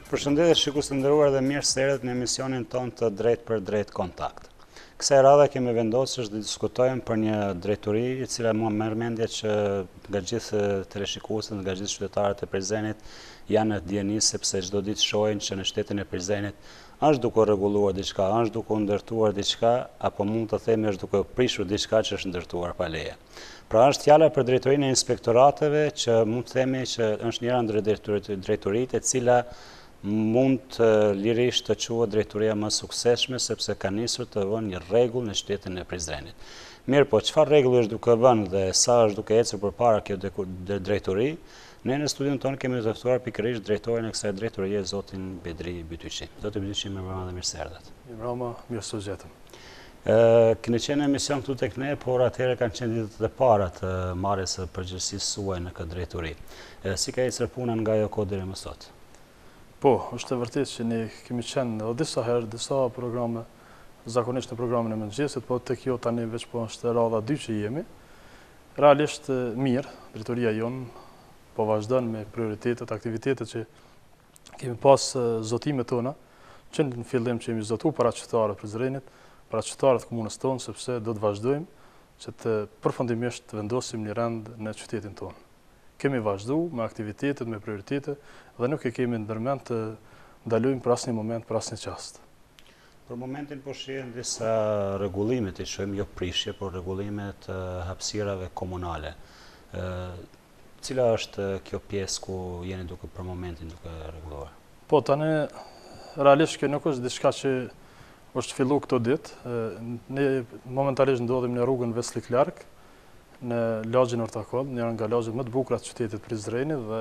Përshëndetje shikues të nderuar dhe mirë se erdhët në emisionin tonë të Drejt për Drejt Kontakt. Kësaj radhe kemi vendosur të diskutojmë për një drejtori e cila mua merr mendje që nga gjithë teleshikuesit, nga gjithë qytetarët e Prizrenit janë në dieni sepse çdo ditë shohin që në shtetin e Prizrenit është duke rregulluar diçka, është duke ndërtuar diçka, apo mund të themi është duke prishur diçka që është ndërtuar pa leje. Pra është fjala për drejtorinë e inspektorateve që mund të themi që është njëra ndër drejtoritë e cila mund lirisht të quhet drejtoria më suksesshme sepse ka nisur të vënë një rregull në shtetin e Prizrenit. Mirë, po çfarë rregulli është duke vënë dhe sa është duke ecur përpara kjo drejtori? Ne në studion tonë kemi të ftuar pikërisht drejtorin e kësaj drejtorie, zotin Bedri Bytyçi. Zoti Bytyçi, mirëmbrëma dhe mirë se erdhët. Mirëmbrëma, mirë se u gjetëm. Keni qenë emision këtu tek ne, por atëherë kanë qenë ditët e para të marrjes së përgjegjësisë suaj në këtë drejtori. Si ka ecur puna nga ajo kohë deri më sot? Po, është e vërtetë që ne kemi qenë edhe disa herë, disa programe, zakonisht në programin e mëngjesit, po tek jo tani veç po është radha 2 që jemi. Realisht mirë, drejtoria jonë po vazhdon me prioritetet, aktivitetet që kemi pas zotimet tona, që në fillim që jemi zotu para qytetarët Prizrenit, para qytetarët komunës tonë, sepse do të vazhdojmë që të përfundimisht të vendosim një rend në qytetin tonë. Kemi vazhdu me aktivitetet, me prioritetet dhe nuk e kemi ndërmend të ndalojmë për asnjë moment, për asnjë çast. Për momentin po shihen disa rregullime, të shohim jo prishje, por rregullime të hapësirave komunale. Cila është kjo pjesë ku jeni duke për momentin duke rregulluar? Po tani realisht kjo nuk është diçka që është fillu këto ditë. Ne momentalisht ndodhemi në rrugën Vesli Clark, në lagjin Ortakoll, njëra nga lagjet më të bukura të qytetit Prizrenit dhe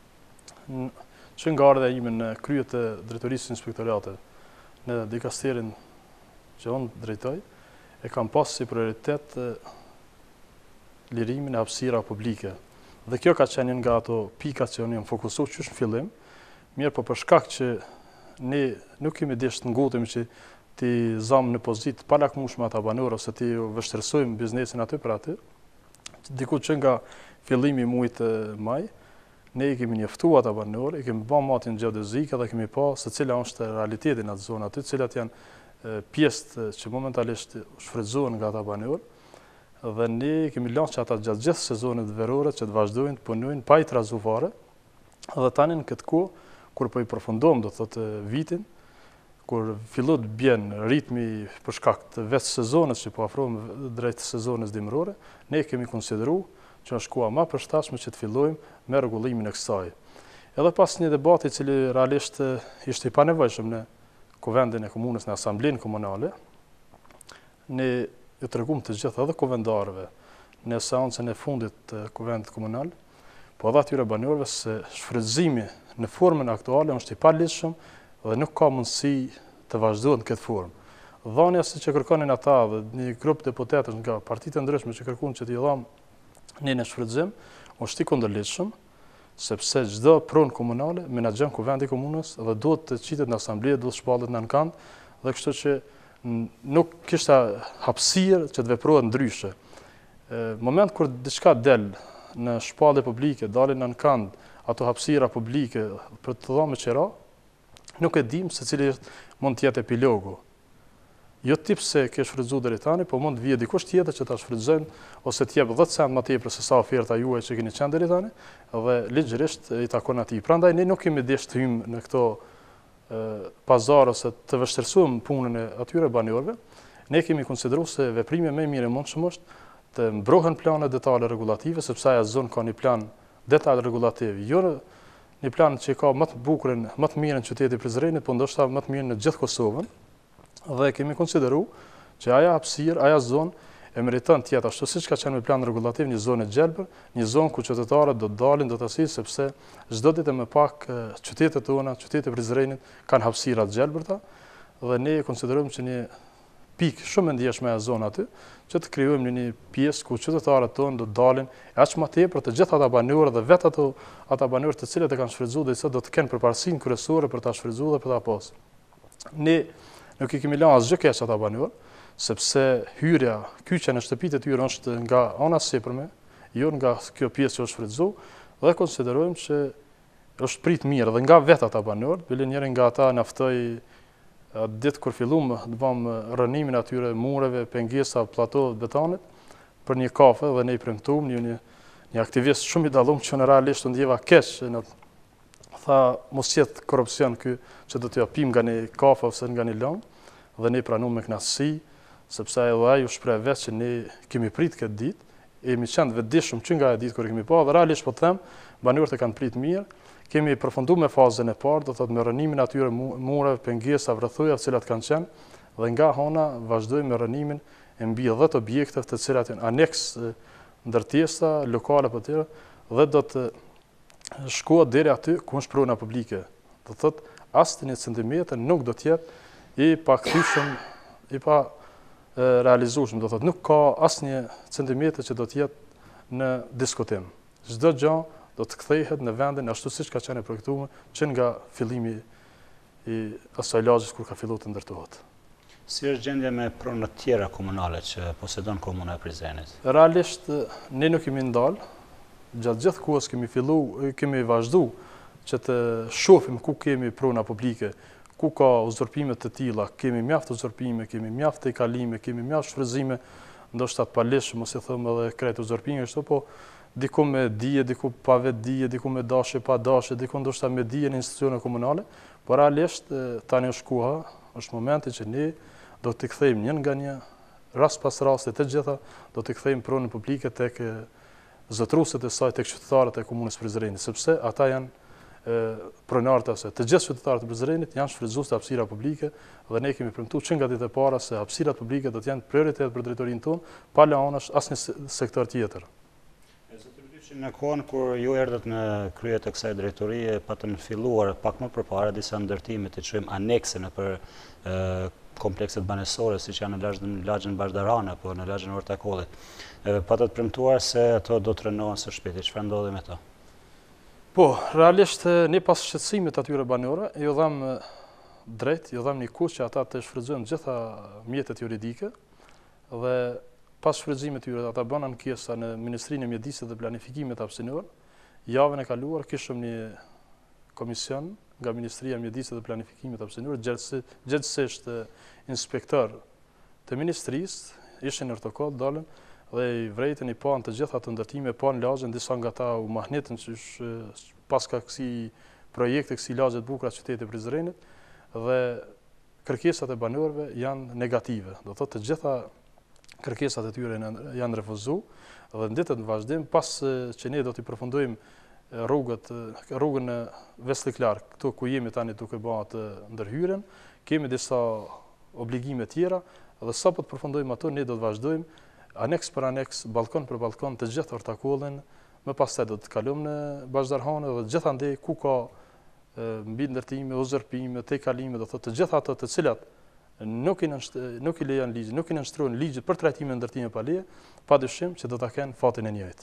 që nga ardha ime në krye të drejtorisë inspektorate në dikasterin që unë drejtoj, e kam pas si prioritet lirimin e hapësirave publike. Dhe kjo ka qenë nga ato pikat që unë jam fokusuar qysh në fillim, mirë po për shkak që ne nuk kemi desh të ngutemi që ti zamë në pozitë pa lakmueshme ata banorë ose ti vështirësojmë biznesin aty për aty. Diku që nga fillimi i muajit maj, ne i kemi njoftuar ata banorë, i kemi bërë matin gjeodezike dhe kemi pa se cila është realiteti në atë zonë aty, cilat janë pjesë që momentalisht shfrytëzohen nga ata banorë, dhe ne kemi lënë që ata gjatë gjithë sezonit verore që të vazhdojnë të punojnë pa i trazu fare, dhe tani në këtë kohë, kur po i përfundojmë do të thotë vitin, kur fillon të bjen ritmi për shkak të vetë sezonit që po afrohemi drejt sezonit dimërore, ne kemi konsideruar që është koha më e përshtatshme që të fillojmë me rregullimin e kësaj. Edhe pas një debati i cili realisht ishte i panevojshëm në kuvendin e komunës, në asamblenë komunale, ne i treguam të gjithë edhe kuvendarëve në seancën e fundit të kuvendit komunal, po edhe atyre banorëve se shfrytëzimi në formën aktuale është i paligjshëm dhe nuk ka mundësi të vazhdohet në këtë formë. Dhënia si që kërkonin ata dhe një grup deputetësh nga partitë ndryshme që kërkuan që t'i dhamë në shfrytëzim, është i kundërligjshëm, sepse çdo pronë komunale menaxhon kuvendi komunës dhe duhet të qitet në asambleë, duhet shpallet në ankand, dhe kështu që nuk kishte hapësirë që të veprohet ndryshe. Moment kur diçka del në shpallje publike, dalin në ankand ato hapësira publike për të dhënë me qira, nuk e dim se cili mund të jetë epilogu. Jo tip se ke shfrytëzuar deri tani, po mund të vijë dikush tjetër që ta shfrytëzojnë ose të jep 10 cent më tepër se sa oferta juaj që keni qenë deri tani, dhe ligjërisht i takon atij. Prandaj ne nuk kemi desh të hyjmë në këto pazar ose të vështirësojmë punën e atyre banorëve. Ne kemi konsideruar se veprimi më i mirë mundshëm është të mbrohen plane detale regulative, sepse ajo zonë ka një plan detaj regulativ, jo një plan që ka më të bukurin, më të mirën qytetit Prizrenit, po ndoshta më të mirën në gjithë Kosovën, dhe kemi konsideruar që ajo hapësirë, ajo zonë e meriton të jetë ashtu siç ka qenë me plan regulativ, një zonë e gjelbër, një zonë ku qytetarët do të dalin, do të asin, sepse çdo ditë më pak qytetet tona, qytetet e Prizrenit kanë hapësira të gjelbërta, dhe ne konsiderojmë që një pikë shumë e ndjeshme e zonë aty, që të krijojmë një pjesë ku qytetarët tonë do të dalin aq më tepër të gjithë ata banorë dhe vetë ata banorë të cilët e kanë shfrytëzuar dhe do të kenë përparësinë kryesore për ta shfrytëzuar dhe për ta pasur. Ne nuk i kemi lënë asgjë keq ata banorë, sepse hyrja, kyçja në shtëpitë e tyre është nga ana sipërme, jo nga kjo pjesë që është shfrytëzuar, dhe konsiderojmë që është prit mirë dhe nga vetë ata banorët, bile njëri nga ata naftoi atë ditë kur fillum të bëmë rënimin atyre mureve, pengesa, platove, betonit, për një kafe dhe ne i premtuam një aktivist shumë i dallum që në realisht u ndjeva keq, tha mos jetë korrupsion ky që do t'ja pim nga një kafe ose nga një lëng, dhe ne pranuam me kënaqësi, sepse edhe ai u shpreh vetë që ne kemi prit këtë ditë, e jemi qenë vetëdijshëm që nga e ditë kur e kemi pa, dhe realisht po të them, banorët e kanë prit mirë. Kemi përfunduar me fazën e parë, do thotë me rënimin atyre mureve, pengesa, rrethuja të cilat kanë qenë, dhe nga hona vazhdojmë me rënimin e mbi 10 objekte të cilat janë aneks ndërtesa, lokale për tjera, dhe do të shkohet deri aty ku është prona publike. Do thotë asnjë centimetër nuk do të jetë i pakthyeshëm, i pa realizueshëm, do thotë nuk ka asnjë centimetër që do të jetë në diskutim. Çdo gjë do të kthehet në vendin ashtu siç ka qenë projektuar që nga fillimi i asaj lagjës kur ka filluar të ndërtohet. Si është gjendja me pronat tjera komunale që posedon komuna e Prizrenit? Realisht ne nuk kemi ndalë, gjatë gjithë kohës kemi vazhdu që të shohim ku kemi prona publike, ku ka uzurpime të tilla, kemi mjaft uzurpime, kemi mjaft tejkalime, kemi mjaft shfrytëzime, ndoshta të palishme, mos i them edhe krejt uzurpime kështu, po diku me dije, diku pa vetë dije, diku me dashje, pa dashje, diku ndoshta me dije në institucione komunale, por realisht tani është koha, është momenti që ne do të kthejmë një nga një, rast pas rasti të gjitha, do të kthejmë pronën publike tek zotruesit e saj, tek qytetarët e komunës Prizrenit, sepse ata janë pronarët ose të gjithë qytetarët e Prizrenit janë shfrytëzues të hapësira publike dhe ne kemi premtuar që nga ditë e para se hapësirat publike do të janë prioritet për drejtorinë tonë, pa lënë asnjë sektor tjetër. Në kohën kur ju erdhët në krye të kësaj drejtorie, patën filluar pak më përpara disa ndërtime të quajmë anekse në për komplekset banesore, siç janë në lagjën Bashdarana apo në lagjën Ortakollit. Patët premtuar se ato do të rënohen së shpejti. Çfarë ndodhi me to? Po, realisht ne pas shqetësimit atyre banorëve, ju dham drejt, ju dham një kush që ata të shfrytëzojnë gjitha mjetet juridike dhe pas shfrytëzimit tyre ata bën ankesa në Ministrinë e Mjedisit dhe Planifikimit hapësinor. Javën e kaluar kishëm një komision nga Ministria e Mjedisit dhe Planifikimit hapësinor, gjithsesi inspektor të ministrisë, ishin në protokoll dalën dhe i vrejtën i pan të gjitha të ndërtime, pan lagjën, disa nga ta u mahnetën që pas ka kësi projekte, kësi lagjet bukura qytetit e Prizrenit, dhe kërkesat e banorëve janë negative. Do thotë të gjitha kërkesat e tyre janë refuzu dhe ditët në vazhdim, pas që ne do t'i përfundojmë rrugën në Vesliklar, këtu ku jemi tani duke bërë të ndërhyren, kemi disa obligime tjera dhe sa po të përfundojmë ato, ne do të vazhdojmë aneks për aneks, balkon për balkon të gjithë Ortakollin, më pastaj do të kalojmë në Bashdarhane dhe gjithandej ku ka mbi ndërtime, uzurpime, tejkalime, do thotë të gjitha ato të cilat nuk i lejon ligji, nuk i nënshtrojnë ligjit për trajtimin e ndërtimeve pa leje, padyshim që do ta kenë fatin e njëjtë.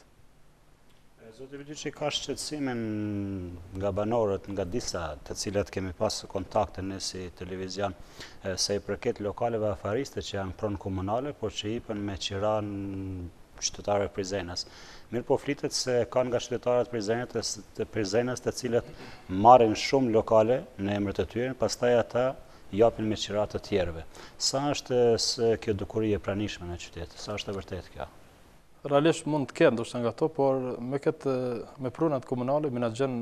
Zoti Viliçi, ka shqetësimin nga banorët, nga disa të cilët kemi pas kontakte ne si televizion, se i përket lokaleve afariste që janë pronë komunale, por që hipën me qiran qytetarëve Prizrenës. Mirë po flitet se kanë nga qytetarët Prizrenës të cilët marrin shumë lokale në emër të tyre, pastaj ata japin me qirat të tjerëve. Sa është kjo dukuri e pranishme në qytet? Sa është e vërtet kjo? Realisht mund të kenë ndoshta nga to, por me pronat komunale menaxhon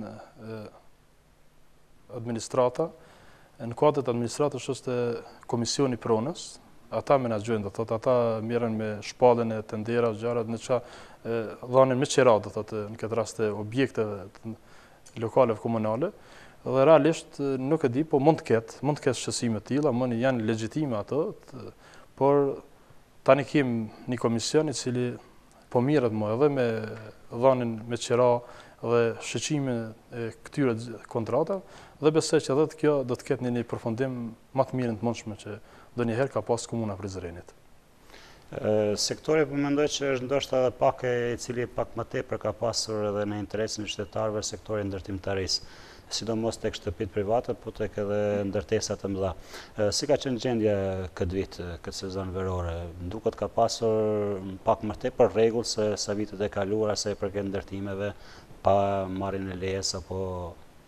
administrata. Në kuadër të administratës është komisioni pronës. Ata menaxhojnë, do thotë ata merren me shpallën e tendera, gjërat në dhanin me qirat, do thotë në këtë rast objekte lokale komunale. Dhe realisht nuk e di, po mund të ketë shqetësime të tilla, mund janë legjitime ato, por tani kemi një komision i cili po mirret më edhe me dhanin me qira dhe shqetësimin e këtyre kontratave dhe besoj që edhe kjo do të ketë një përfundim më të mirë të mundshme që donjëherë ka pas komuna Prizrenit. Sektori po mendoj që është ndoshta edhe pak i cili pak më tepër ka pasur edhe në interesin e qytetarëve sektori ndërtimtarisë, sidomos tek shtëpitë private, po tek edhe ndërtesa të mëdha. Si ka qenë gjendja këtë vit, këtë sezon verore? Duket ka pasur pak më tepër rregull se sa vitet e kaluara sa i përket ndërtimeve pa marrjen e lejes apo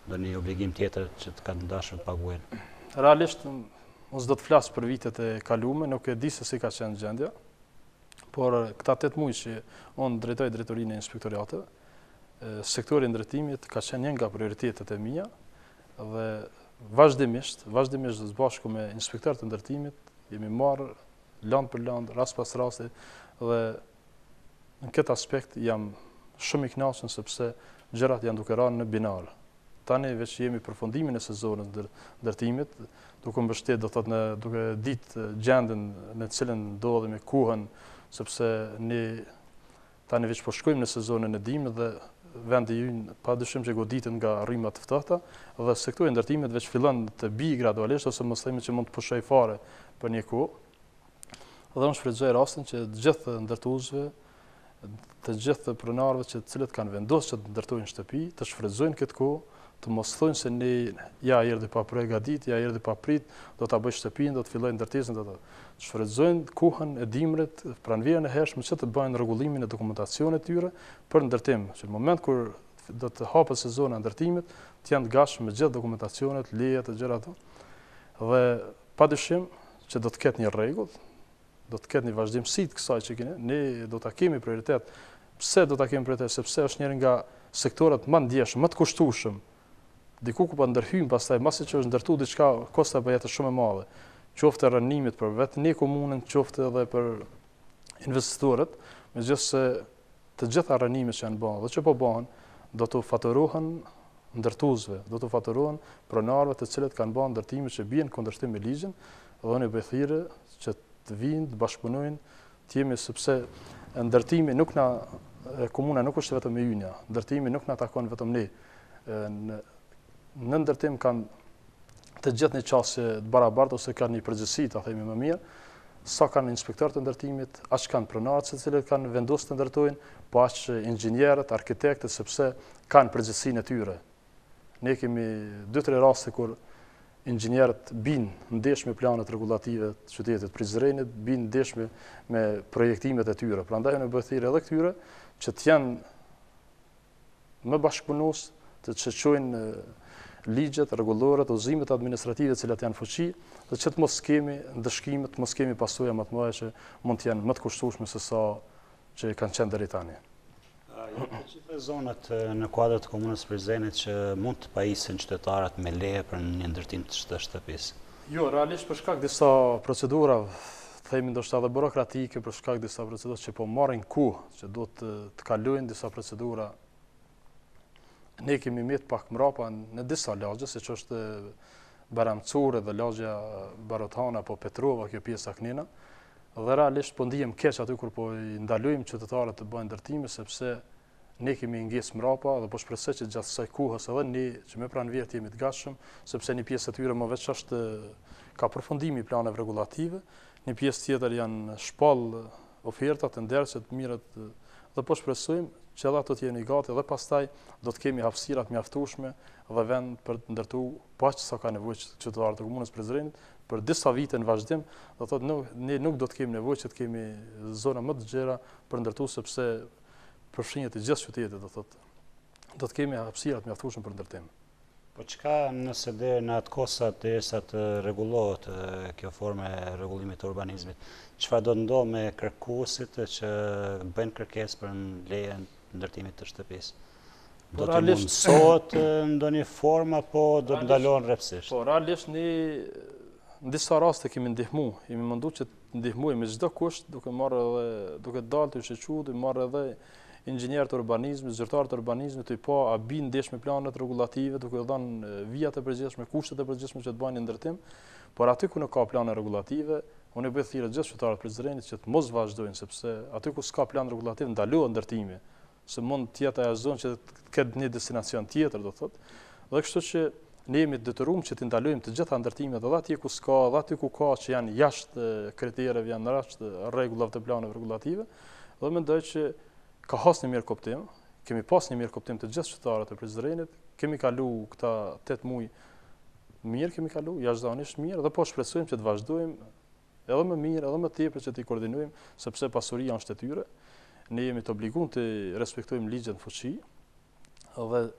ndonjë obligim tjetër që të kanë dashur të paguajnë? Realisht, unë s'do të flas për vitet e kaluara, nuk e di se si ka qenë gjendja, por këta 8 muaj që unë drejtoj drejtorinë e inspektorateve, sektori i ndërtimit ka qenë një nga prioritetet e mia dhe vazhdimisht së bashku me inspektorët e ndërtimit jemi marrë land për land, rast pas rasti dhe në këtë aspekt jam shumë i kënaqur sepse gjërat janë duke rënë në binar. Tani veç jemi përfundimin e sezonit ndërtimit, duke mbështetur do thotë duke ditë gjendën në cilën ndodhemi kuhën, sepse ne tani veç po shkojmë në sezonin e dimrit dhe vendi ynë padyshim që goditet nga rryma të ftohta dhe sektori i ndërtimit veç fillon të bijë gradualisht ose mos themi që mund të pushoj fare për një kohë. Dhe unë shfrytëzoj rastin që të gjithë ndërtuesve, të gjithë pronarëve që të cilët kanë vendosur që të ndërtojnë shtëpi, të shfrytëzojnë këtë kohë, të mos thonë se ne ja erdhi pa përgatitur, ja erdhi pa prit, do ta bëj shtëpinë, do të filloj ndërtesën, do të shfrytëzojnë kohën e dimrit, pranverën e hershme që të bëjnë rregullimin e dokumentacionit të tyre për ndërtim, që në moment kur do të hapet sezoni i ndërtimit, të janë të gatshëm me gjithë dokumentacionet, lejet e gjëra ato. Dhe padyshim që do të ketë një rregull, do të ketë një vazhdimsi të kësaj që kemi, ne do ta kemi prioritet. Pse do ta kemi prioritet? Sepse është njëri nga sektorët më ndjeshëm, më të kushtueshëm. Diku ku pa ndërhyjmë pastaj, masi që është ndërtuar diçka, kosta bëhet shumë e madhe. Qoftë rënimit për vetë ne komunën, qoftë edhe për investitorët, megjithëse të gjitha rënimet që janë bërë dhe që po bëhen, do të faturohen ndërtuesve, do të faturohen pronarëve të cilët kanë bërë ndërtime që bien kundërshtim me ligjin, dhe ne bëj thirrje që të vinë, të bashkëpunojnë, të jemi sepse ndërtimi nuk na komuna nuk është vetëm e ynia, ndërtimi nuk na takon vetëm ne. Në ndërtim kanë të gjithë një qasje të barabartë ose kanë një përgjegjësi, ta themi më mirë, sa kanë inspektorët e ndërtimit, aq kanë pronarët se cilët kanë vendosur të ndërtojnë, po aq inxhinierët, arkitektët, sepse kanë përgjegjësinë e tyre. Ne kemi 2-3 raste kur inxhinierët binë ndesh me planet rregullative të qytetit Prizrenit, binë ndesh me projektimet e tyre. Prandaj unë bëj thirrje edhe këtyre që të janë më bashkëpunues, të çojnë ligjet, rregulloret, udhëzimet administrative të cilat janë fuqi, dhe që të mos kemi ndëshkime, të mos kemi pasoja më të mëdha që mund të jenë më të kushtueshme se sa që kanë qenë deri tani. Janë të gjitha zonat në kuadër të komunës Prizrenit që mund të pajisin qytetarët me leje për një ndërtim të shtëpisë? Jo, realisht për shkak disa procedura, themi ndoshta edhe burokratike, për shkak disa procedura që po marrin kohë, që duhet të kalojnë disa procedura. Ne kemi met pak mrapa në disa lagje, siç është Baramcure dhe lagja Barotana apo Petrova, kjo pjesa Knina. Dhe realisht po ndihem keq aty kur po i ndalojmë qytetarët të bëjnë ndërtime, sepse ne kemi ngjesë mrapa dhe po shpresoj që gjatë kësaj kohës edhe ne që me pranverët jemi të gatshëm, sepse një pjesë e tyre më veç është ka përfundimi i planeve rregullative, një pjesë tjetër janë shpall oferta të ndershme të mirët dhe po shpresojmë që edhe ato të jeni gati dhe pastaj do të kemi hapësira të mjaftueshme dhe vend për të ndërtuar paq sa ka nevojë qytetarët e komunës Prizrenit për disa vite në vazhdim, do thotë ne nuk do të kemi nevojë që të kemi zona më të gjera për ndërtuar sepse përfshinjet të gjithë qytetit, do të kemi hapësira të mjaftueshme për ndërtim. Po çka nëse deri në atë kohë derisa të rregullohet kjo formë e rregullimit të urbanizmit, çfarë do të ndodhë me kërkuesit që bëjnë kërkesë për lejen e ndërtimit të shtëpisë? Do të mundsohet në ndonjë formë apo do të ndalohen rrepsisht? Po realisht ne në disa raste kemi ndihmuar, jemi munduar që të ndihmojmë me çdo kusht, duke dalë të shqetësuar, të marrë edhe inxhinierët e urbanizmit, zyrtarët e urbanizmit, të pa a bin ndesh me planet rregullative, duke dhënë vijat e përgjithshme, kushtet e përgjithshme që të bëjnë ndërtim, por aty ku nuk ka plane rregullative, unë bëj thirrje gjithë qytetarët e Prizrenit që të mos vazhdojnë, sepse aty ku s'ka plan rregullativ ndalohet ndërtimi, se mund të jetë ajo zonë që të ketë një destinacion tjetër, do thotë. Dhe kështu që ne jemi të detyruar që të ndalojmë të gjitha ndërtimet edhe atje ku s'ka, edhe aty ku ka që janë jashtë kritereve, janë jashtë rregullave të planeve rregullative, dhe mendoj që ka has një mirë kuptim, kemi pas një mirë kuptim të gjithë qytetarët e Prizrenit, kemi kalu këta 8 muaj mirë, kemi kalu jashtëzakonisht mirë dhe po shpresojmë që të vazhdojmë edhe më mirë, edhe më tepër që të koordinojmë, sepse pasuria është e tyre. Ne jemi të obliguar të respektojmë ligjet në fuqi dhe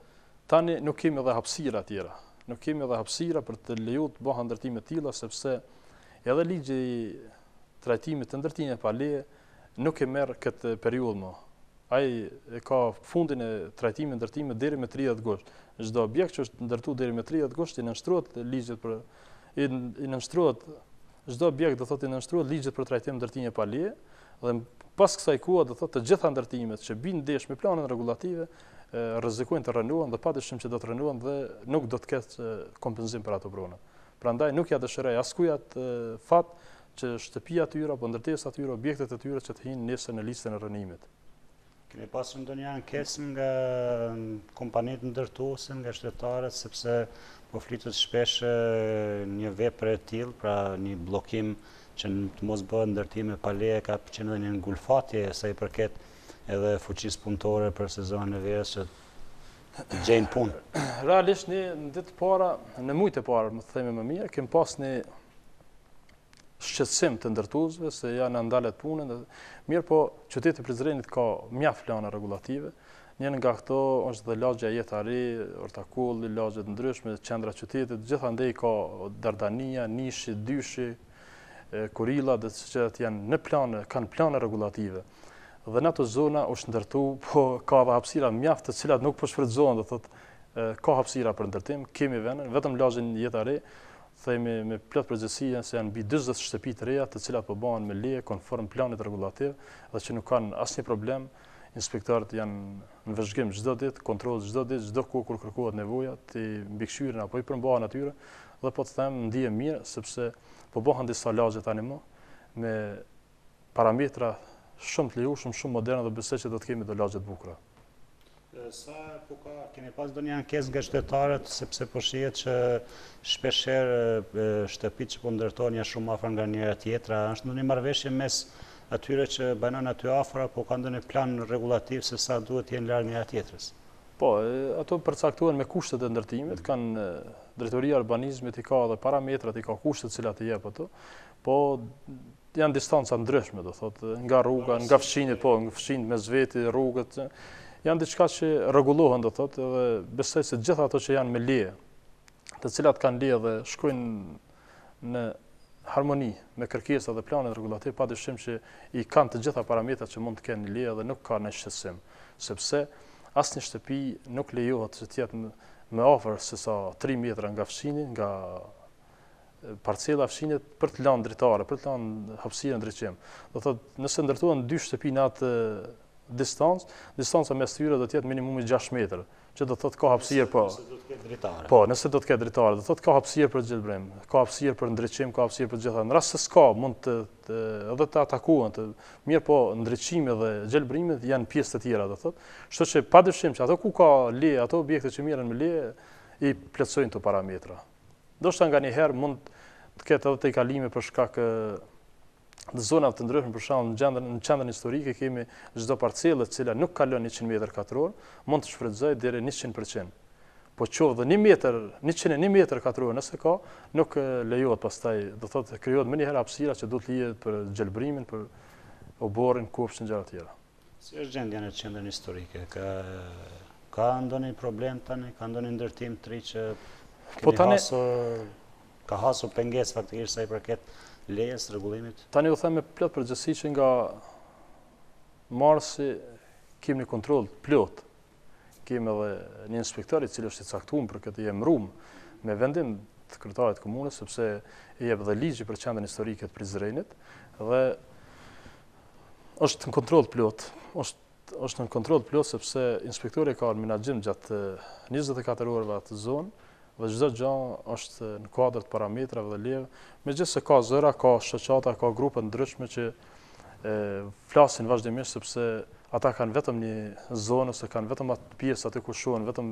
Tani nuk kemi edhe hapësira tjera. Nuk kemi edhe hapësira për të lejuar të bëhen ndërtime të tilla, sepse edhe ligji i trajtimit të ndërtimeve pa leje nuk e merr këtë periudhë më. Ai e ka fundin e trajtimit ndërtimit deri me 30 gusht. Çdo objekt që është ndërtuar deri me 30 gusht i nënshtrohet ligjit për i nënshtrohet çdo objekt do thotë i nënshtrohet ligjit për trajtim ndërtime pa leje dhe pas kësaj kohe do thotë të gjitha ndërtimet që bijnë ndesh me planin rregullative rrezikojnë të rënohen dhe padyshim që do të rënohen dhe nuk do të ketë kompenzim për ato prona. Prandaj nuk ja dëshiroj askujt fat që shtëpia e tyre apo ndërtesa e tyre, objektet e tyre që të hinë nesër në listën e rënimit. Keni pasur ndonjë ankesë nga kompanitë ndërtuese, nga shtetarët, sepse po flitet shpesh një vepër e tillë, pra një bllokim që të mos bëhet ndërtime pa leje ka qenë edhe një ngulfatje sa i përket edhe fuqisë punëtore për sezonin e verës që gjejnë punë. Realisht në ditë para, në muajt e parë, më themi më mirë, kemi pas një shqetësim të ndërtuesve se janë ndalet punën. Mirë po, qyteti Prizrenit ka mjaft plane rregullative. Njën nga këto është dhe lagja jetari, ortakulli, lagjet ndryshme, qendra qytetit, gjithandej ka Dardania, Nishi, Dyshi, Kurilla, dhe që janë në plane, kanë plane rregullative. Dhe në ato zona është ndërtu, po ka dhe hapësira mjaft të cilat nuk po shfrytëzohen, do thotë ka hapësira për ndërtim, kemi vënë, vetëm lagjen jetari, themi me plot përgjegjësi se janë mbi 40 shtëpi të reja të cilat po bëhen me leje konform planit rregullativ dhe që nuk kanë asnjë problem. Inspektorët janë në vëzhgim çdo ditë, kontroll çdo ditë, çdo kohë kur kërkohet nevoja të mbikëqyrën apo i përmbahen atyre dhe po të them ndihem mirë sepse po bëhen disa lagje tani më me parametra shumë të lejushëm, shumë moderne dhe besoj që do të kemi do lagje të bukura. Sa po keni pas ndonjë ankesë nga shtetarët, sepse po shihet që shpeshherë shtëpitë që po ndërtohen janë shumë afër nga njëra tjetra, është ndonjë marrëveshje mes atyre që banojnë aty afër apo ka ndonjë plan rregullativ se sa duhet të jenë larg njëra tjetrës? Po, ato përcaktohen me kushtet e ndërtimit, kanë Drejtoria e Urbanizmit i ka edhe parametrat, i ka kushtet të cilat i jep ato, po janë distanca ndryshme, do thotë, nga rruga, nga fshinjet, po, nga fshinjet mes veti, rrugët, janë diçka që rregullohen, do thotë, dhe besoj se gjitha ato që janë me leje, të cilat kanë leje dhe shkojnë në harmoni me kërkesat dhe planet rregullativ, padyshim që i kanë të gjitha parametrat që mund të kenë leje dhe nuk ka në shqetësim, sepse asnjë shtëpi nuk lejohet që të jetë më afër se sa 3 metra nga fshini, nga parcela fshinit për të lënë dritare, për të lënë hapësirë ndriçim. Do thotë, nëse ndërtohen 2 shtëpi në atë distanca mes tyre do të jetë minimumi 6 metër, që do thotë ka hapësirë po. Nëse do të ketë dritare. Po, nëse do të ketë dritare, do thotë ka hapësirë për gjelbrim, ka hapësirë për ndriçim, ka hapësirë për gjitha. Në rast se s'ka, mund edhe të atakohen, mirë po ndriçimi dhe gjelbrimet janë pjesë të tjera, do thotë. Kështu që padyshim që ato ku ka leje, ato objekte që merren me leje i plotësojnë këto parametra. Ndoshta nganjëherë mund të ketë edhe tejkalime për shkak në zonat të ndryshme, për shembull në qendrën historike kemi çdo parcelë e cila nuk kalon 100 metër katror, mund të shfrytëzojë deri 100%. Po qoftë 1 metër, 101 metër katror nëse ka, nuk lejohet pastaj, do thotë krijohet më një herë hapësira që duhet lihet për gjelbrimin, për oborrin, kufshin, gjëra të tjera. Si është gjendja në qendrën historike? Ka ndonjë problem tani, ka ndonjë ndërtim të ri që ka hasur pengesë faktikisht sa i përket lejes, rregullimit? Tani u them me plot përgjegjësi që nga marsi kemi një kontroll plot. Kemi edhe një inspektor i cili është i caktuar për këtë, i emëruar me vendim të kryetarit të komunës, sepse i jep dhe ligji për qendrën historike të Prizrenit dhe është në kontroll plot. Është në kontroll plot sepse inspektori ka në menaxhim gjatë 24 orëve atë zonë dhe çdo gjë është në kuadër të parametrave dhe lejeve, megjithëse ka zëra, ka shoqata, ka grupe ndryshme që flasin vazhdimisht sepse ata kanë vetëm një zonë ose kanë vetëm atë pjesë aty ku shohin vetëm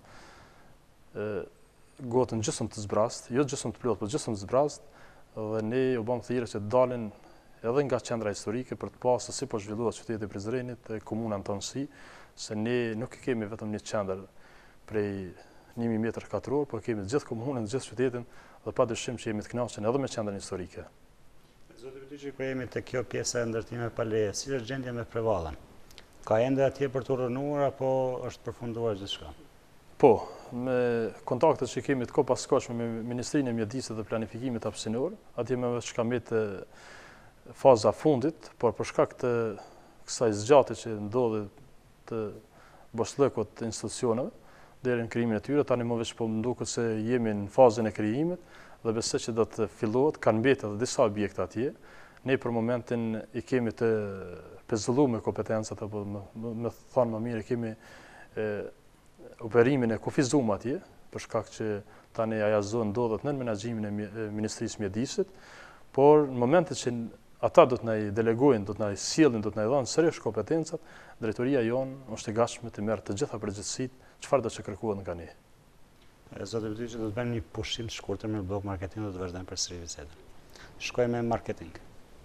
gotën gjysmë të zbrast, jo gjysmë të plot, por gjysmë të zbrast, dhe ne u bëm thirrje që dalin edhe nga qendra historike për të pasur si po zhvillohet qyteti i Prizrenit, komuna Antonsi, se ne nuk kemi vetëm një qendër prej 1000 metër katror, por kemi gjithë komunën, gjithë qytetin dhe padyshim që jemi të kënaqur edhe me qendrën historike. Zoti Pytiçi, kur jemi te kjo pjesa e ndërtimeve pa leje, si është gjendja me Prevallën? Ka ende atje për të rënuar apo është përfunduar gjithçka? Po, me kontaktet që kemi të kopaskashme me Ministrinë e Mjedisit dhe Planifikimit Hapësinor, atje me që kam jetë faza fundit, por për shkak të kësaj zgjate që ndodhi të boslëkut të institucioneve, deri në krijimin e tyre, tani më veç po më duket se jemi në fazën e krijimit dhe besoj që do të fillohet, kanë mbetur edhe disa objekte atje. Ne për momentin i kemi të pezulluar me kompetencat apo me thonë më mirë kemi operimin e kufizuar atje, për shkak që tani ajo zonë ndodhet nën menaxhimin e Ministrisë Mjedisit, por në momentin që ata do të na i delegojnë, do të na i sjellin, do të na i dhanë sërish kompetencat, drejtoria jonë është e gatshme të merr të gjitha përgjegjësitë, çfarë do të kërkohet nga ne. Zoti Byti që do të bëjmë një pushim të shkurtër me blok marketing dhe të vazhdojmë përsëri bisedën. Shkojmë me marketing.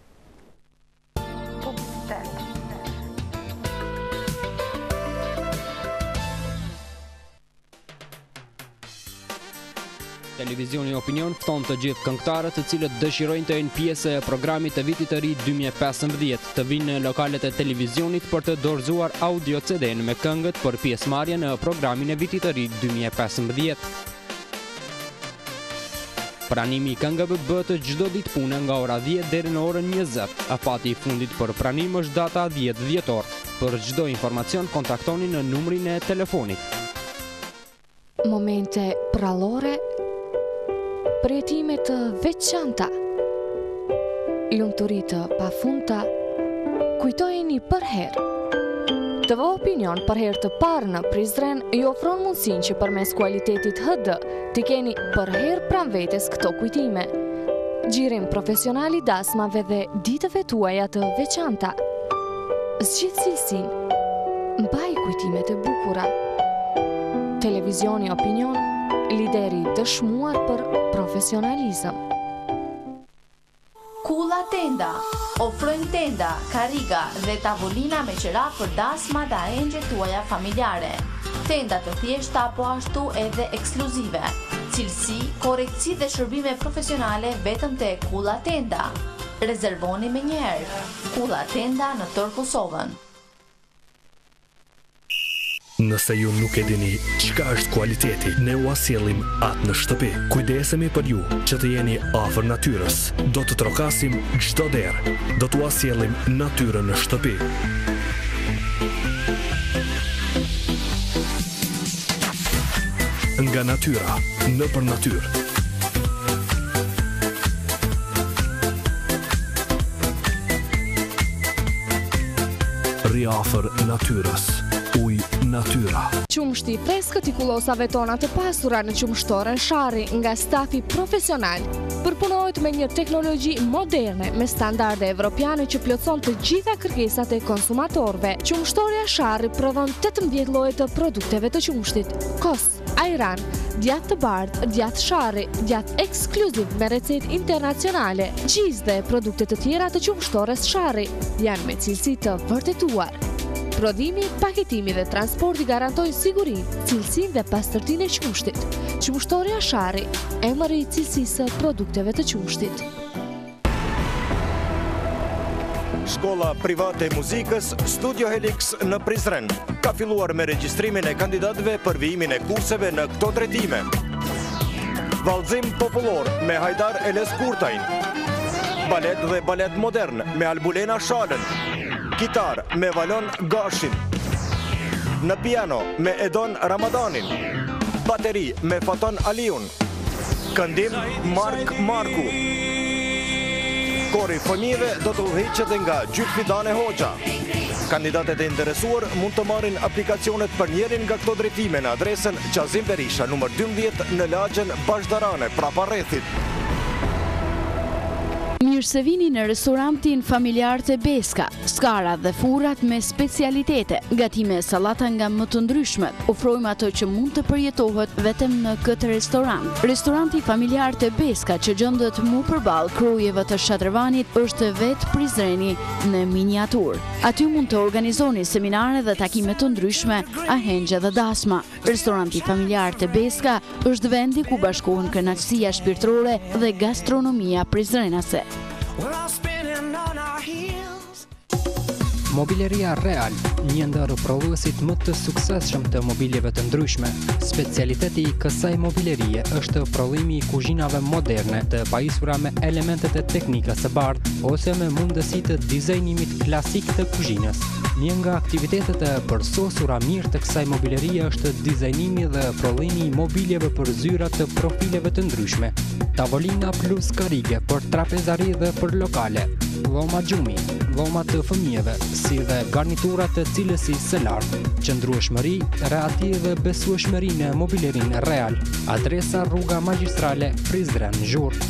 Televizioni Opinion fton të gjithë këngëtarët të cilët dëshirojnë të jenë pjesë e programit të vitit të ri 2015 të vinë në lokalet e televizionit për të dorëzuar audio CD-n me këngët për pjesëmarrje në programin e vitit të ri 2015. Pranimi i këngëve bëhet çdo ditë pune nga ora 10 deri në orën 20. Afati i fundit për pranim është data 10 dhjetor. Për çdo informacion kontaktoni në numrin e telefonit. Momente prallore, përjetime të veçanta, lumturi të pafundta, kujtojeni për herë. TV Opinion për herë të parë në Prizren ju ofron mundësinë që përmes kualitetit HD t'i keni për herë pranë vetes këto kujtime. Gjirim profesional i dasmave dhe ditëve tuaja të veçanta. Zgjidh cilësinë, mbaj kujtimet e bukura. Televizioni Opinion, lideri dëshmuar për profesionalizëm. Kula Tenda ofrojnë tenda, kariga dhe tavolina me qera për dasma dhe arengjet tuaja familjare. Tenda të thjeshta po ashtu edhe ekskluzive. Cilësi, korektësi dhe shërbime profesionale vetëm te Kula Tenda. Rezervoni me njëherë. Kula Tenda në tërë Kosovën. Nëse ju nuk e dini çka është kualiteti, ne u asjellim atë në shtëpi. Kujdesemi për ju që të jeni afër natyrës. Do të trokasim çdo derë. Do t'u asjellim natyrën në shtëpi. Nga natyra, nëpër natyrë. Riafër natyrës. Uj natyra. Qumshti freskët i kullosave tona të pasura në qumshtoren Sharri nga stafi profesional. Përpunohet me një teknologji moderne me standarde evropiane që plotson të gjitha kërkesat e konsumatorëve. Qumshtoria Sharri prodhon 18 lloje të produkteve të qumshtit: kos, ajran, djath të bardhë, djath Sharri, djath ekskluziv me recetë internacionale, gjiz dhe produkte të tjera të qumshtores Sharri janë me cilësi të vërtetuar. Prodhimi, paketimi dhe transporti garantojnë sigurinë, cilësinë dhe pastërtinë e qumshtit. Qumshtoria Sharri, emri i cilësisë së produkteve të qumshtit. Shkolla private e muzikës Studio Helix në Prizren ka filluar me regjistrimin e kandidatëve për vijimin e kurseve në këto drejtime. Vallëzim popullor me Hajdar Eles Kurtajn, balet dhe balet modern me Albulena Shalën, kitar me Valon Gashin, në piano me Edon Ramadanin, bateri me Faton Aliun, këndim Mark Marku. Kori fëmijëve do të udhëhiqet nga Gjyqfidane Hoxha. Kandidatët e interesuar mund të marrin aplikacionet për njërin nga këto drejtime në adresën Qazim Berisha, numër 12 në lagjen Bashdarane, prapa rrethit. Mirë se vini në restorantin familjar të Beska, skara dhe furat me specialitete, gatime sallata nga më të ndryshmet. Ofrojmë ato që mund të përjetohet vetëm në këtë restorant. Restoranti familjar të Beska që gjendet mu përballë krojeve të Shatërvanit është vetë Prizreni në miniatur. Aty mund të organizoni seminare dhe takime të ndryshme, ahengje dhe dasma. Restoranti familjar të Beska është vendi ku bashkohen kënaqësia shpirtërore dhe gastronomia prizrenase. Mobileria Real, një ndër prodhuesit më të suksesshëm të mobiljeve të ndryshme. Specialiteti i kësaj mobilerie është prodhimi i kuzhinave moderne të pajisura me elementet e teknikës së bardhë ose me mundësi të dizajnimit klasik të kuzhinës. Një nga aktivitetet e përsosura mirë të kësaj mobilerie është dizajnimi dhe prodhimi i mobiljeve për zyra të profileve të ndryshme. Tavolina plus karige për trapezari dhe për lokale, dhoma gjumi, dhoma të fëmijëve, si dhe garniturat të cilësisë së lartë, qëndrueshmëri, reati dhe besueshmëri në mobilerin Real. Adresa Rruga Magjistrale, Prizren, Zhurë.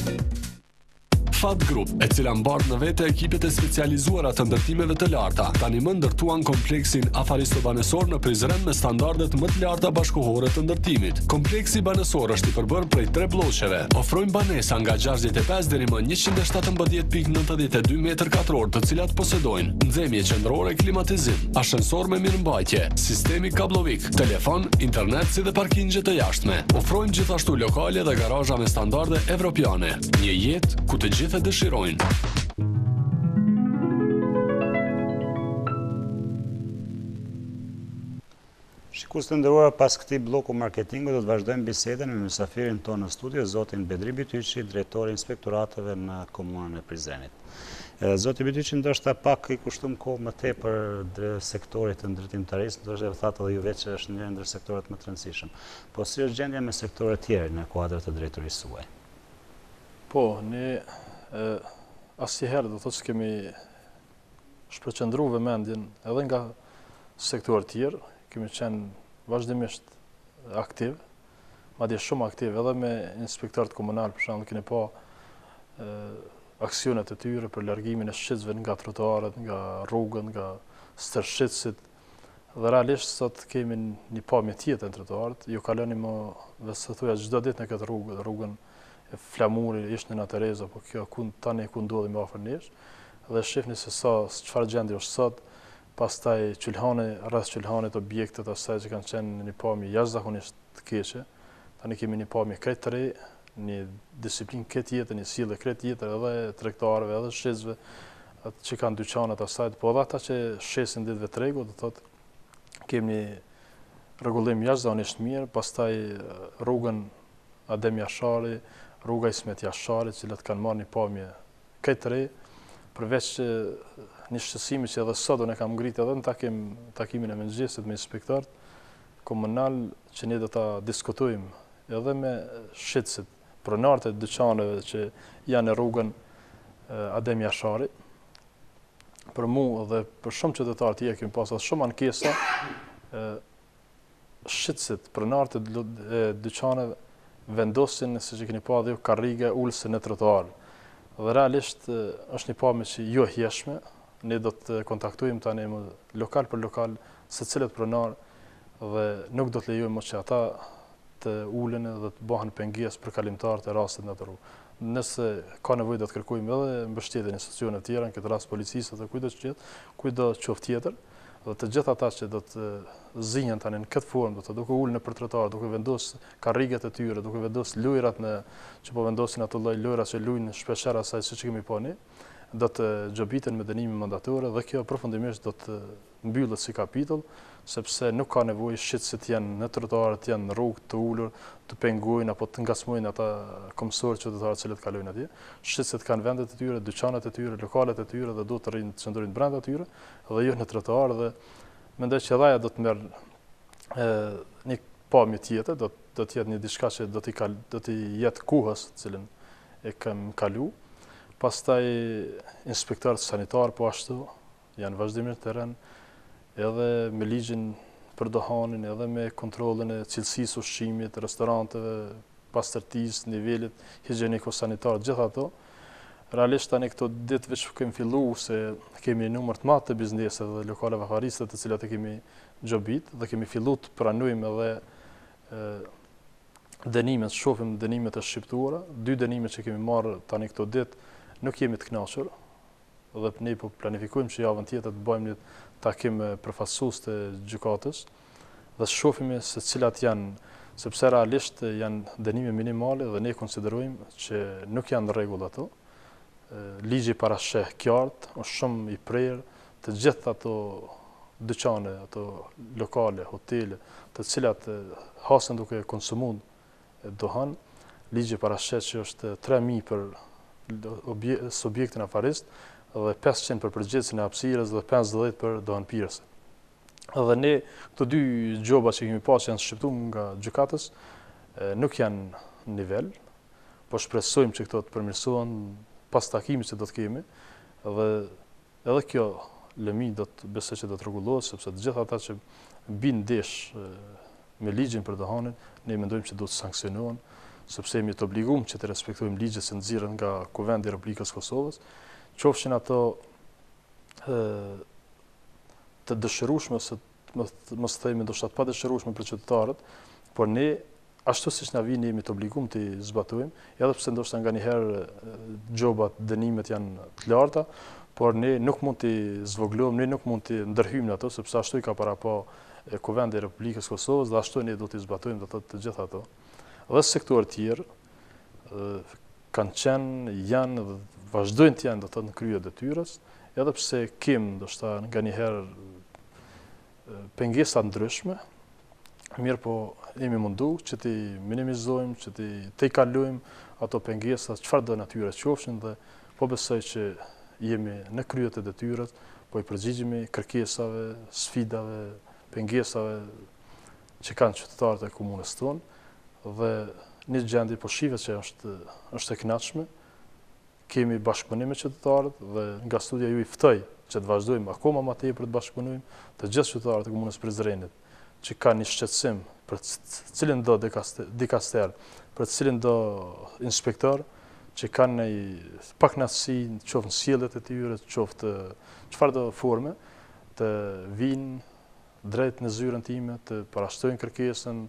Fat Group, e cila mbartë në vete ekipet e specializuara të ndërtimeve të larta, tani më ndërtuan kompleksin afaristo-banesor në Prizren me standardet më të larta bashkohore të ndërtimit. Kompleksi banesor është i përbërë prej 3 bloqeve. Ofrojmë banesa nga 65 deri më 117.92 m2 të cilat posedojnë nxemje qendrore, klimatizim, ashensor me mirëmbajtje, sistemi kablovik, telefon, internet si dhe parkingje të jashtme. Ofrojmë gjithashtu lokale dhe garazha me standarde evropiane. Një jetë ku të gjithë e dëshirojnë. Shikues të nderuar, pas këtij bloku marketingu do të vazhdojmë bisedën me mysafirin tonë në studio, zotin Bedri Bytyqi, drejtori inspektorateve në komunën e Prizrenit. Zoti Bytyqi, ndoshta pak i kushtuam kohë më tepër sektorit të ndërtimtarisë, ndoshta e thatë edhe ju vetë që është një ndër sektorët më të rëndësishëm. Po si është gjendja me sektorët tjerë në kuadër të drejtorisë suaj? Po, ne asnjëherë do të thotë se kemi shpërqendruar vëmendjen edhe nga sektorët tjerë, kemi qenë vazhdimisht aktiv, madje shumë aktiv edhe me inspektorët komunal, për shembull kemi pa aksionet e tyre për largimin e shqitësve nga trotuarët, nga rrugën, nga stërshqitësit. Dhe realisht sot kemi një pamje tjetër në trotuarët, ju kaloni më vetë thuja çdo ditë në këtë rrugën e Flamuri, ishte në Tereza, po kjo tani ku ndodhemi afër nesh, dhe shihni se çfarë gjendje është sot, pastaj rreth qylhanit objektet asaj që kanë qenë në një pamje jashtëzakonisht të keqe. Tani kemi një pamje krejt të re, një disiplinë krejt tjetër, një sjellje krejt tjetër edhe tregtarëve, edhe shqetësve, atë që kanë dyqanet asaj, po edhe ata që shesin ditëve tregu, do thotë kemi rregullim jashtëzakonisht mirë, pastaj rrugën Adem Jashari, rruga Ismet Jashari, cilat kanë marrë një pamje krejt të re, përveç një shqetësimi që edhe sot unë kam ngritë edhe në takimin e mëngjesit me inspektorët komunal, që ne do ta diskutojmë edhe me shqetësit, pronarët e dyqaneve që janë në rrugën Adem Jashari. Për mua dhe për shumë qytetarë tjerë kemi pasur shumë ankesa, shqetësit, pronarët e dyqaneve vendosin, si që keni pa dhe ju, karrige ulse në trotuar. Dhe realisht është një pamje që jo e hieshme, ne do të kontaktojmë tani lokal për lokal secilët pronar dhe nuk do të lejojmë që ata të ulen dhe të bëhen pengesë për kalimtarët e rastit në atë rrugë. Nëse ka nevojë do të kërkojmë edhe mbështetjen e institucioneve të tjera, në këtë rast policisë atë kujdo qoftë tjetër, dhe të gjithë ata që do të zihen tani në këtë formë, do të duke ulur nëpër trotuar, duke vendosur karriget e tyre, duke vendosur lojrat që po vendosin ato lloj lojra që luajnë shpeshherë asaj siç kemi pa ne, do të xhobiten me dënime mandatore dhe kjo përfundimisht do të mbyllet si kapitull, sepse nuk ka nevojë shqetësit janë në trotuarët, janë në rrugë të ulur, të pengojnë apo të ngacmojnë ata komsorë qytetarë që kalojnë atje. Shqetësit kanë vendet e tyre, dyqanet e tyre, lokalet e tyre dhe duhet të qëndrojnë brenda tyre dhe jo në trotuar, dhe mendoj që edhe ajo do të merr një pamje tjetër, do të jetë një diçka që do të jetë kohës, cilën e kam kalu. Pastaj inspektorët sanitar po ashtu janë vazhdimisht në terren, edhe me ligjin për dohanin, edhe me kontrollin e cilësisë ushqimit, restoranteve, pastërtisë, nivelit higjieniko-sanitar, gjithë ato. Realisht tani këto ditë veç kemi filluar se kemi numër të madh të bizneseve dhe lokaleve havariste të cilat e kemi xhobit dhe kemi filluar të pranojmë edhe dënimet, shohim dënimet e shqiptuara, 2 dënime që kemi marrë tani këto ditë nuk jemi të kënaqur, dhe ne po planifikojmë që javën tjetër të bëjmë një takim përfaqësues të gjykatës dhe shohim se cilat janë, sepse realisht janë dënime minimale dhe ne konsiderojmë që nuk janë në rregull ato. Ligji parasheh qartë, është shumë i prerë, të gjithë ato dyqane, ato lokale, hotele, të cilat hasën duke konsumu dohan, ligji parashet që është 3.000 për subjektin afarist dhe 500 për përgjithësin e hapësirës dhe 50 për dohanpirëse. Dhe ne këto dy gjoba që kemi pas që janë shqiptuar nga gjykatës nuk janë nivel, po shpresojmë që këto të përmirësohen pas takimit që do të kemi dhe edhe kjo lëmi do të besoj që do të rregullohet sepse të gjithë ata që bin ndesh me ligjin për dohanin, ne mendojmë që do të sanksionohen sepse jemi të obliguar që të respektojmë ligjet që nxirren nga Kuvendi i Republikës Kosovës, qofshin ato të dëshirueshme ose mos themi ndoshta pa dëshirueshme për qytetarët, por ne ashtu siç na vjen jemi të obliguar të zbatojmë, edhe pse ndoshta nganjëherë gjobat, dënimet janë të larta, por ne nuk mund të zvoglohemi, ne nuk mund të ndërhyjmë ato sepse ashtu i ka para pa Kuvendi i Republikës Kosovës dhe ashtu ne do të zbatojmë të gjitha ato. Dhe sektorët tjerë kanë qenë, janë dhe vazhdojnë të janë në krye detyrës, edhe pse kemë ndoshta nganjëherë pengesa ndryshme, mirë po jemi mundu që t'i minimizojmë, që t'i kalojmë ato pengesa, çfarë do natyre qofshin dhe po besoj që jemi në krye të detyrës, po i përgjigjemi kërkesave, sfidave, pengesave që kanë qytetarët e komunës tonë dhe një gjendje po shihet që është e kënaqshme. Kemi bashkëpunim me qytetarët dhe nga studia ju i ftoj që të vazhdojmë akoma më tepër të bashkëpunojmë të gjithë qytetarët e komunës Prizrenit që kanë një shqetësim për cilin do dikaster, për cilin do inspektor që kanë një pakënaqësi, qoftë në sjelljet e tyre, qoftë çfarë do forme të vinë drejt në zyrën time, të parashtrojnë kërkesën,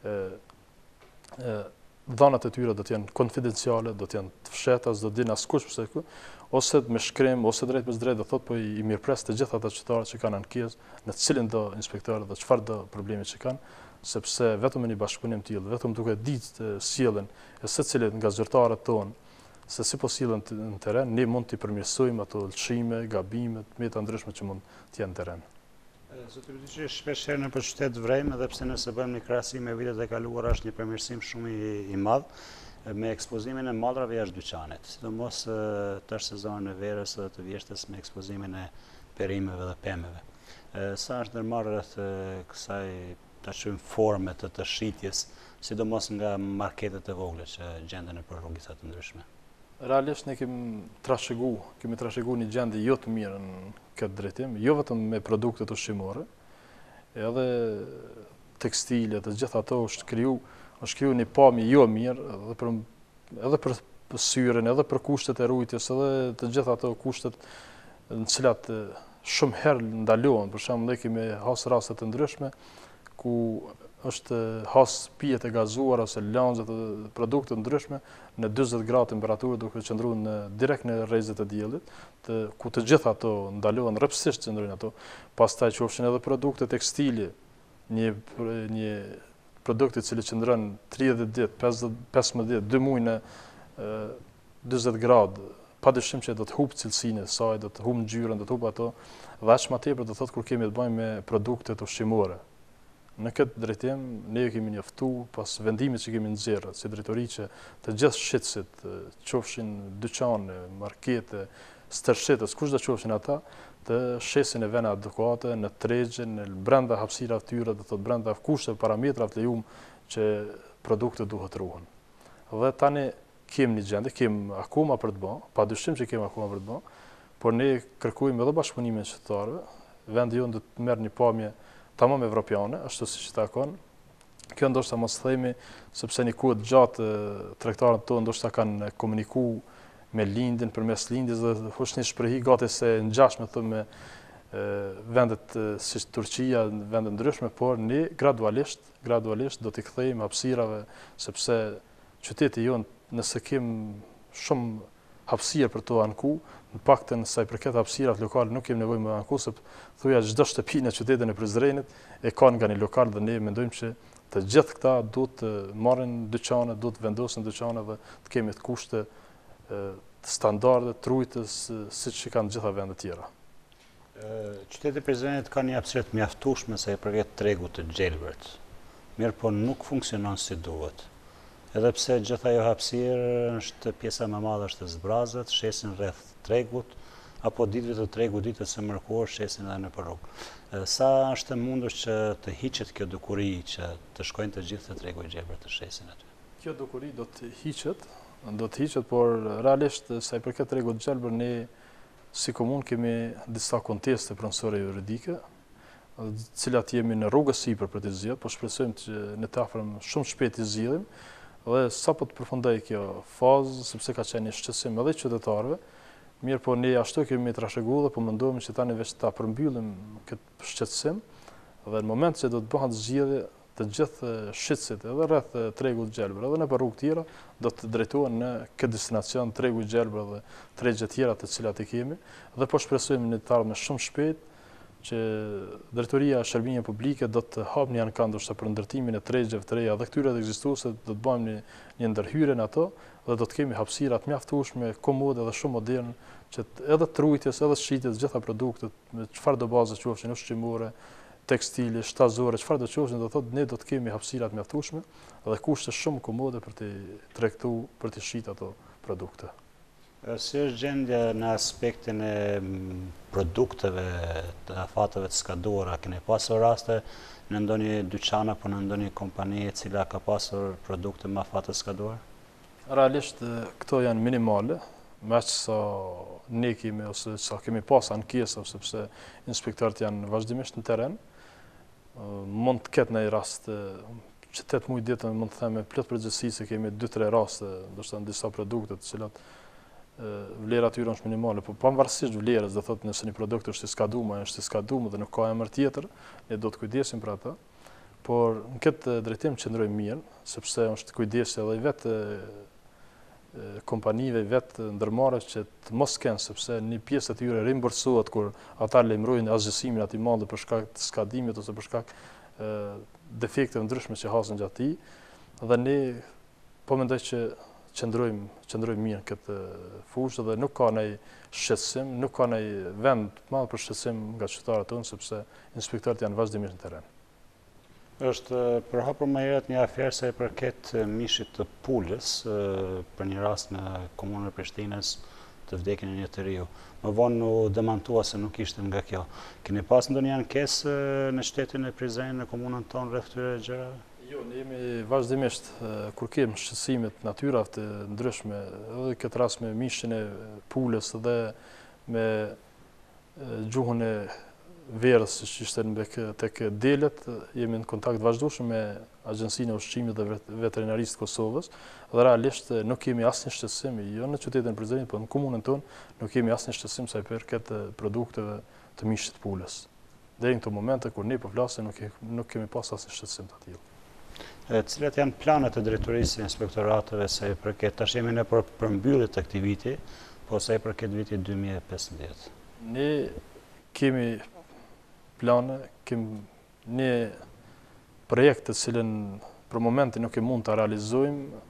dhanat e tyre do të jenë konfidenciale, do të jenë të fshehta, s'do din askush pse këtu, ose me shkrim, ose drejt mes drejt do thotë po i mirëpres të gjithë ata qytetarët që kanë ankesë në cilin do inspektor dhe çfarë do probleme që kanë, sepse vetëm në një bashkëpunim të tillë, vetëm duke ditë sjelljen e secilit nga zyrtarët tonë, se si po sillen në terren, ne mund të përmirësojmë ato lëshime, gabimet, me të ndryshme që mund të jenë në terren. Zoti Pytiçi, shpesh herë në qytet vrejmë, edhe pse nëse bëjmë një krahasim me vitet e kaluara është një përmirësim shumë i madh me ekspozimin e maldrave jashtë dyqanit, sidomos tash sezonin e verës dhe të vjeshtës me ekspozimin e perimeve dhe pemëve. Sa është ndërmarrë rreth kësaj ta quajmë forme të shitjes, sidomos nga marketet e vogla që gjenden nëpër rrugica të ndryshme? Realisht ne kemi trashëguar një gjendje jo të mirë në këtë drejtim, jo vetëm me produktet ushqimore, edhe tekstile, të gjitha ato është kriju një pamje jo mirë edhe për syren, edhe për kushtet e rujtjes, edhe të gjitha ato kushtet në cilat shumë herë ndalohen, për shembull ne kemi has raste të ndryshme ku është has pijet e gazuara ose lanxhet e produkte të ndryshme në 40 gradë temperaturë duke qëndruar direkt në rrezet e diellit, ku të gjitha ato ndalohen rrepsisht qëndrojnë ato. Pastaj qofshin edhe produkte tekstile, një produkt i cili qëndron 30 ditë, 15 ditë, 2 muaj në 40 gradë, padyshim që do të humb cilësinë e saj, do të humb ngjyrën, do të humb ato, dhe aq më tepër do thotë kur kemi të bëjmë me produktet ushqimore. Në këtë drejtim, ne kemi njoftuar pas vendimit që kemi nxjerrë si drejtori që të gjithë shitësit, qofshin dyqane, markete, stërshitës, kush do qofshin ata, të shesin e vena adekuate në tregje, në brenda hapësirave të tyre, do thotë brenda kushteve, parametrave të lejuar që produktet duhet ruhen. Dhe tani kemi një gjendje, kemi akoma për të bërë, padyshim që kemi akoma për të bërë, por ne kërkojmë edhe bashkëpunimin e qytetarëve, vendi jonë do të merr një pamje tamam evropiane, ashtu siç takon. Kjo ndoshta mos themi sepse një kohë gjatë tregtarët tonë ndoshta kanë komunikuar me lindjen përmes lindjes dhe është një shprehi gati se ngjashme me vendet si Turqia, vende ndryshme, por ne gradualisht do t'i kthejmë hapësirave sepse qyteti jonë nëse kem shumë hapësirë për të anku, në paktën sa i përket hapësirave lokale nuk kemi nevojë me anku, sepse thuja çdo shtëpi në qytetin e Prizrenit e ka nga një lokal dhe ne mendojmë që të gjithë këta duhet të marrin dyqane, duhet të vendosin dyqane dhe të kemi të kushte të standarde të rujtës siç kanë gjitha vendet tjera. Qyteti Prizrenit ka një hapësirë të mjaftueshme sa i përket tregut të gjelbërt. Mirë po nuk funksionon si duhet. Edhe pse gjithë ajo hapësirë është pjesa më e madhe është zbrazët, shesin rreth tregut, apo ditëve të tregut, ditët së mërkurë, shesin edhe nëpër rrugë. Sa është mundur që të hiqet kjo dukuri që të shkojnë të gjithë të tregu i gjelbërt të shesin aty? Kjo dukuri do të hiqet, por realisht sa i përket tregut të gjelbër, ne si komunë kemi disa konteste pronësore juridike, cilat jemi në rrugës sipër për të zgjedhur, po shpresojmë që në të afërm shumë shpejt të zgjidhim, dhe sapo të përfundoj kjo fazë, sepse ka qenë një shqetësim edhe qytetarëve, mirë po ne ashtu kemi trashëguar dhe po mendojmë që tani veç ta përmbyllim këtë shqetësim, dhe në moment që do të bëhet zgjedhje të gjithë shitësit edhe rreth tregut gjelbër, edhe në për rrugë tjera, do të drejtohen në këtë destinacion tregu gjelbër dhe tregje tjera të cilat i kemi, dhe po shpresojmë në të ardhmen shumë shpejt që Drejtoria e Shërbimeve Publike do të hapë një ankan ndoshta për ndërtimin e tregjeve të reja dhe këtyre të ekzistuese, do të bëjmë një ndërhyrje në ato dhe do të kemi hapësira të mjaftueshme, komode dhe shumë moderne që edhe trujtjes, edhe shitjes, gjitha produktet me çfarë do baze qofshin ushqimore, tekstile, shtazore, çfarë do qofshin, do thotë ne do të kemi hapësira të mjaftueshme dhe kushte shumë komode për të tregtuar, për të shitur ato produkte. Si është gjendja në aspektin e produkteve të afateve të skaduara? Keni pasur raste në ndonjë dyqan apo në ndonjë kompani e cila ka pasur produkte me afate të skaduara? Realisht këto janë minimale, me aq sa ne kemi ose sa kemi pas ankesa, sepse inspektorët janë vazhdimisht në terren. Mund të ketë në rast që 8 muaj ditën mund të them me plot përgjegjësi se kemi 2-3 raste, ndoshta në disa produkte të cilat vlera tyre është minimale, por pavarësisht vlerës, do thotë nëse një produkt është i skaduar dhe nuk ka emër tjetër, ne do të kujdesim për ata. Por në këtë drejtim qëndrojmë mirë, sepse është kujdesi edhe i vetë kompanive, vetë ndërmarrës që të mos kenë, sepse një pjesë e tyre rimbursohet kur ata lajmërojnë asgjësimin aty madh për shkak të skadimit ose për shkak defekteve ndryshme që hasen gjatë tij, dhe ne po mendoj që qëndrojmë mirë këtë fushë dhe nuk ka ndonjë shqetësim, nuk ka ndonjë vend të madh për shqetësim nga qytetarët tonë, sepse inspektorët janë vazhdimisht në terren. Është përhapur më herët një aferë sa i përket mishit të pulës për një rast në komunën e Prishtinës të vdekjen e një të riu. Më vonë u demantua se nuk ishte nga kjo. Keni pas ndonjë ankesë në shtetin e Prizrenit, në komunën tonë rreth këtyre gjërave? Jo, ne jemi vazhdimisht kur kemi shqetësime të natyrave të ndryshme, edhe këtë rast me mishin e pulës dhe me gjuhën e verës që ishte tek delet, jemi në kontakt vazhdueshëm me Agjencinë e Ushqimit dhe Veterinarisë të Kosovës, dhe realisht nuk kemi asnjë shqetësim, jo në qytetin e Prizrenit, por në komunën tonë nuk kemi asnjë shqetësim sa i përket produkteve të mishit të pulës. Deri në këto momente kur ne po flasim nuk kemi pas asnjë shqetësim të tillë. Cilat janë planet e drejtorisë e inspektorateve sa i përket, tash jemi në përmbyllje të këtij viti, po sa i përket vitit 2015? Ne kemi plane, kemi një projekt të cilën për momentin nuk e mund të realizojmë,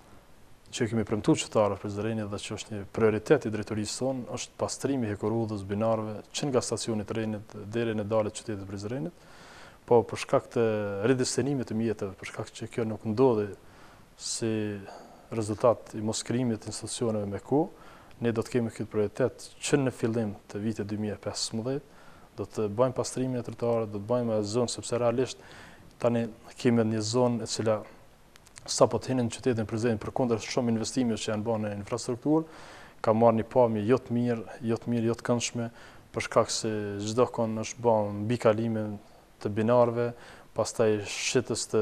që kemi premtuar qytetarëve për Prizrenit dhe që është një prioritet i drejtorisë tonë, është pastrimi i hekurudhës binarëve që nga stacioni i trenit deri në dalët e qytetit të Prizrenit. Po për shkak të ridestinimit të mjeteve, për shkak që kjo nuk ndodhi si rezultat i moskrimit të institucioneve me kohë, ne do të kemi këtë prioritet që në fillim të vitit 2015 do të bëjmë pastrimin e trotuarëve, do të bëjmë zonë, sepse realisht tani kemi një zonë e cila sapo të hinë në qytetin e Prizrenit përkundër shumë investimeve që janë bërë në infrastrukturë, ka marrë një pamje jo të mirë, jo të këndshme, për shkak se çdo kon është bërë mbikalime të binarëve, pastaj shitës të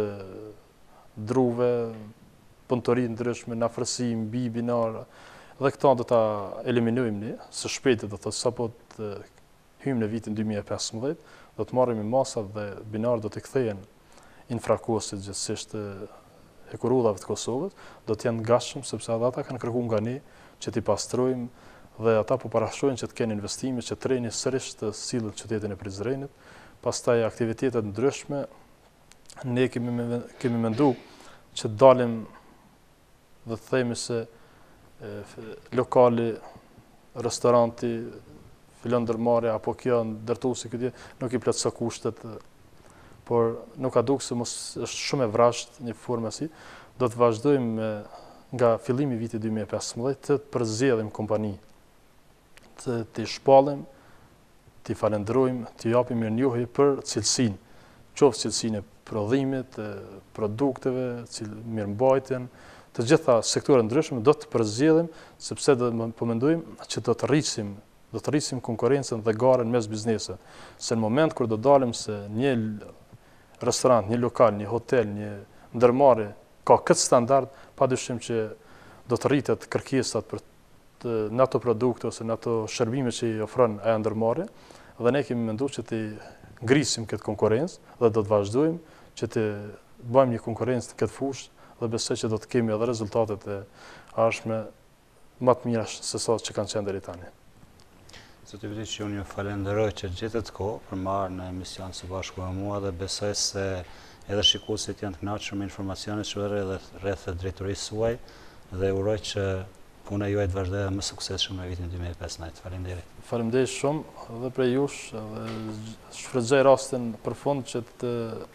druve, punëtori ndryshme, në afërsi mbi binar, dhe këta do ta eliminojmë ne, së shpejti do të sapo të hyjmë në vitin 2015, do të marrim masat dhe binarët do të kthehen infrakosit gjithsesi të hekurudhave të Kosovës, do të janë gatshëm sepse ata kanë kërkuar nga ne që t'i pastrojmë dhe ata po parashojnë që të kenë investime që treni sërish të sillet në qytetin e Prizrenit. Pastaj aktivitetet ndryshme, ne kemi menduar që dalim dhe të themi se lokali, restoranti, fillon ndërmarrja apo kjo ndërtuesi këtë nuk i plotëson kushtet, por nuk ka dukë se mos është shumë e vrasht një formë si. Do të vazhdojmë nga fillimi i vitit 2015 të përzgjedhim kompani, të shpallim, të falenderojmë, të japim mirënjohje për cilësinë, qoftë cilësinë e prodhimit, produkteve, mirëmbajtjen, të gjitha sektorët ndryshme do të përzgjedhim sepse po mendojmë që do të rrisim konkurrencën dhe garën mes biznese. Se në moment kur do dalim se një restorant, një lokal, një hotel, një ndërmarrje ka këtë standard, padyshim që do të rritet kërkesat për në ato produkte ose në ato shërbime që i ofron ajo ndërmarrje, dhe ne kemi menduar që të ngrisim këtë konkurrencë dhe do të vazhdojmë që të bëjmë një konkurrencë në këtë fushë dhe besoj që do të kemi edhe rezultatet e ardhshme më të mira se sa që kanë qenë deri tani. Zoti Vitiç, unë ju falenderoj që gjetët kohë për marrë në emision së bashku me mua dhe besoj se edhe shikuesit janë të kënaqur me informacionet që edhe rreth drejtorisë suaj dhe uroj që puna juaj të vazhdojë më suksesshëm në vitin 2015. Faleminderit. Faleminderit shumë edhe për jush dhe shfrytëzoj rastin për fund që të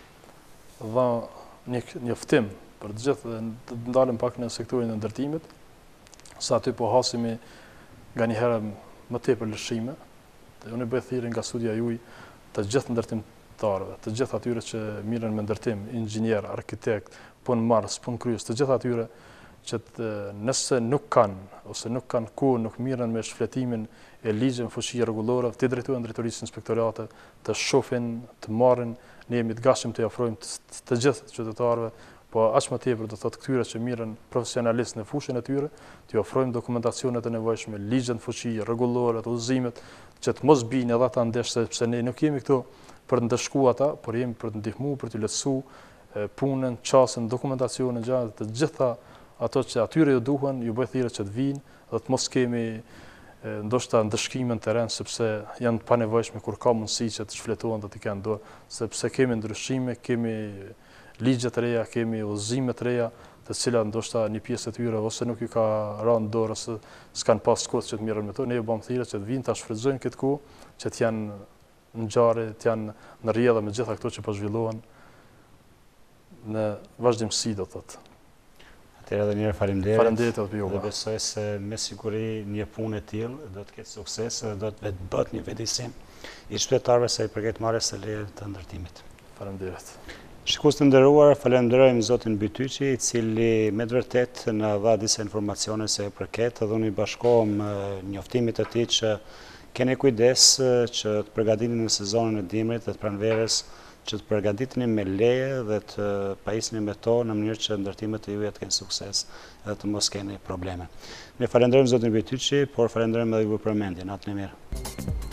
dha një ftim për të gjithë dhe të ndalim pak në sektorin e ndërtimit, sa aty po hasimi nga një herë më tepër lëshime. Unë bëj thirrje nga studia juaj të gjithë ndërtimtarëve, të gjithë atyre që mirën me ndërtim, inxhinier, arkitekt, punëmarrës, punëkryes, të gjithë atyre që nëse nuk kanë ose nuk kanë kohë, nuk mirën me shfletimin e ligjeve fuqi rregullore, të drejtojnë drejtorisë inspektorate, të shohin, të marrin, ne jemi të gatshëm të ofrojmë të gjithë qytetarëve, po aq më tepër do thotë këtyre që mirën profesionalisht në fushën e tyre, t'i ofrojmë dokumentacionet e nevojshme, ligjet fuqi rregullore, udhëzimet, që të mos bijnë edhe ata ndesh, sepse ne nuk jemi këtu për të ndëshkuar ata, por jemi për të ndihmuar, për t'i lehtësuar punën, çastën, dokumentacionin, gjatë të gjitha ato që atyre ju duhen, ju bëj thirrje që të vinë dhe të mos kemi ndoshta ndëshkime në terren sepse janë pa nevojshme kur ka mundësi që të shfletohen dhe të kenë dorë, sepse kemi ndryshime, kemi ligje të reja, kemi udhëzime të reja, të cilat ndoshta një pjesë e tyre ose nuk ju ka rënë dorë ose s'kan pas kohë që të mirën me to, ne ju bëjmë thirrje që të vinë ta shfrytëzojnë këtë kohë, që të janë në ngjarje, të janë në rrjedhë me gjitha këto që po zhvillohen në vazhdimsi, do thotë. Atëherë edhe një herë faleminderit. Faleminderit edhe juve. Dhe besoj se me siguri një punë e tillë do të ketë sukses dhe do të bëhet një vëdësim i qytetarëve sa i përket marrjes së lehtë të ndërtimit. Faleminderit. Shikues të nderuar, falenderojmë zotin Bytyçi, i cili me të vërtetë na dha disa informacione se e përket, dhe unë i bashkohem njoftimit të tij që keni kujdes që të përgatiteni në sezonin e dimrit dhe të pranverës, që të përgatiteni me leje dhe të pajisni me to në mënyrë që ndërtimet e juaja të kenë sukses dhe të mos keni probleme. Ne falenderojmë zotin Bytyçi, por falenderojmë edhe ju për përmendjen. Natën e mirë.